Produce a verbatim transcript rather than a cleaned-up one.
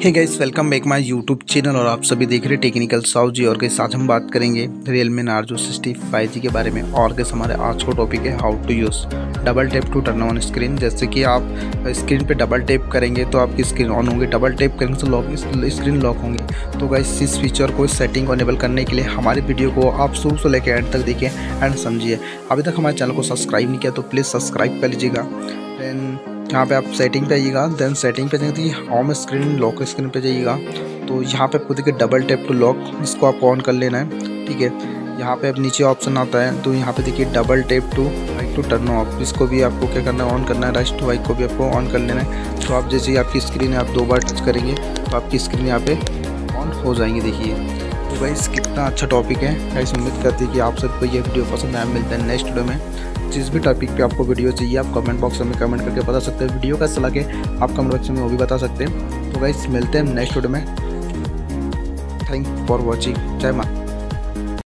Hey guys, welcome back my YouTube channel और आप सभी देख रहे हैं टेक्निकल साउथ जी। और गाइस आज हम बात करेंगे Realme Narzo sixty five G के बारे में। और गाइस हमारे आज का टॉपिक है how to use double tap to turn on screen. जैसे कि आप स्क्रीन पे डबल टैप करेंगे तो आपकी स्क्रीन ऑन होगी, डबल टैप करेंगे तो लॉक स्क्रीन लॉक होंगी। तो गाइस इस फीचर को, इस सेटिंग को इनेबल करने के लिए हमारी वीडियो को आप शुरू से लेकर एंड तक देखिए एंड समझिए। अभी तक हमारे चैनल को सब्सक्राइब नहीं किया तो प्लीज़ सब्सक्राइब कर लीजिएगा। देन यहाँ पे आप सेटिंग पे आइएगा, देन सेटिंग पे जाएंगे तो होम स्क्रीन लॉक स्क्रीन पे जाइएगा। तो यहाँ पे आपको देखिए डबल टैप टू लॉक, इसको आपको ऑन कर लेना है। ठीक है, यहाँ पे अब नीचे ऑप्शन आता है तो यहाँ पे देखिए double tap to wake to turn off, इसको भी आपको क्या करना है, ऑन करना है। राइट टू बाइक को भी आपको ऑन कर लेना है। तो आप जैसे ही आपकी स्क्रीन है, आप दो बार टच करेंगे तो आपकी स्क्रीन यहाँ पे ऑन हो जाएंगी। देखिए तो गाइस कितना अच्छा टॉपिक है। गाइस उम्मीद करती है कि आप सबको ये वीडियो पसंद आया। मिलते हैं नेक्स्ट वीडियो में। जिस भी टॉपिक पे आपको वीडियो चाहिए आप कमेंट बॉक्स में कमेंट करके बता सकते हैं। वीडियो कैसा लगे आप कमेंट बॉक्स में वो भी बता सकते हैं। तो गाइस मिलते हैं नेक्स्ट वीडियो में। Thank for watching. जय माता।